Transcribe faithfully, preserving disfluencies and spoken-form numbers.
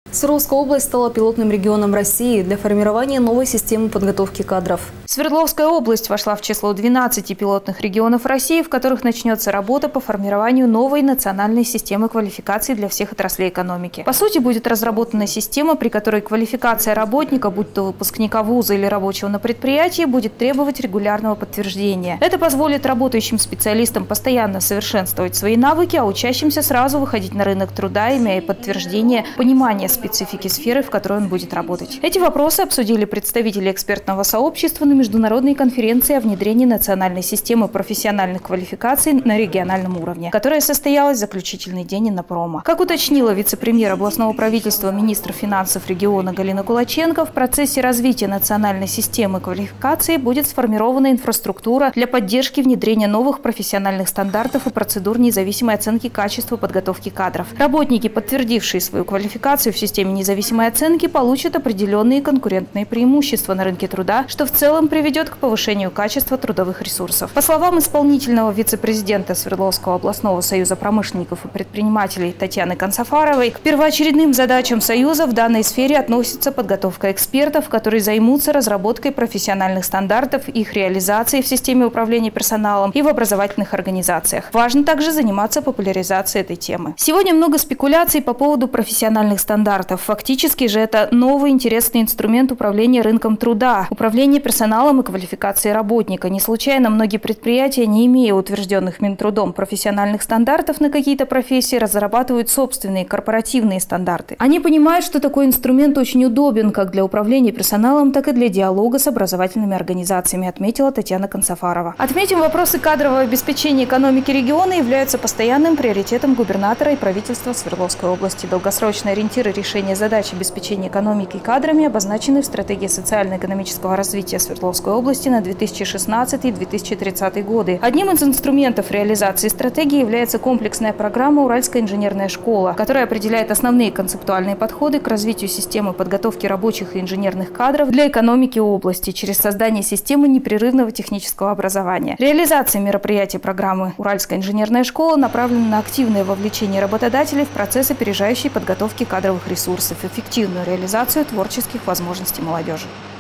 Свердловская область стала пилотным регионом России для формирования новой системы подготовки кадров. Свердловская область вошла в число двенадцати пилотных регионов России, в которых начнется работа по формированию новой национальной системы квалификации для всех отраслей экономики. По сути, будет разработана система, при которой квалификация работника, будь то выпускника вуза или рабочего на предприятии, будет требовать регулярного подтверждения. Это позволит работающим специалистам постоянно совершенствовать свои навыки, а учащимся сразу выходить на рынок труда, имея подтверждение понимания специфики сферы, в которой он будет работать. Эти вопросы обсудили представители экспертного сообщества на международной конференции о внедрении национальной системы профессиональных квалификаций на региональном уровне, которая состоялась в заключительный день Иннопрома. Как уточнила вице-премьер областного правительства, министр финансов региона Галина Кулаченко, в процессе развития национальной системы квалификации будет сформирована инфраструктура для поддержки внедрения новых профессиональных стандартов и процедур независимой оценки качества подготовки кадров. Работники, подтвердившие свою квалификацию в системе независимой оценки, получат определенные конкурентные преимущества на рынке труда, что в целом приведет к повышению качества трудовых ресурсов. По словам исполнительного вице-президента Свердловского областного союза промышленников и предпринимателей Татьяны Консафаровой, к первоочередным задачам союза в данной сфере относится подготовка экспертов, которые займутся разработкой профессиональных стандартов, их реализацией в системе управления персоналом и в образовательных организациях. Важно также заниматься популяризацией этой темы. Сегодня много спекуляций по поводу профессиональных стандартов. Фактически же это новый интересный инструмент управления рынком труда, управления персоналом и квалификацией работника. Не случайно многие предприятия, не имея утвержденных Минтрудом профессиональных стандартов на какие-то профессии, разрабатывают собственные корпоративные стандарты. Они понимают, что такой инструмент очень удобен как для управления персоналом, так и для диалога с образовательными организациями, отметила Татьяна Консафарова. Отметим, вопросы кадрового обеспечения экономики региона являются постоянным приоритетом губернатора и правительства Свердловской области. Долгосрочные ориентиры решения задач обеспечения экономики кадрами обозначены в стратегии социально-экономического развития Свердловской области на две тысячи шестнадцатый — две тысячи тридцатый годы. Одним из инструментов реализации стратегии является комплексная программа «Уральская инженерная школа», которая определяет основные концептуальные подходы к развитию системы подготовки рабочих и инженерных кадров для экономики области через создание системы непрерывного технического образования. Реализация мероприятий программы «Уральская инженерная школа» направлена на активное вовлечение работодателей в процесс опережающей подготовки кадровых ресурсов, эффективную реализацию творческих возможностей молодежи.